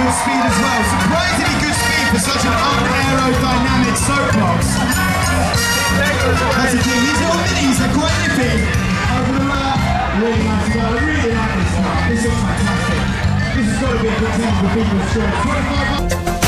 good speed as well. Surprisingly good speed for such an un-aerodynamic soapbox. That's the thing, these little minis are quite nippy. Over the lap, really nice to go. I really like this stuff. This looks fantastic. This has got to be a good thing for people's strength. 25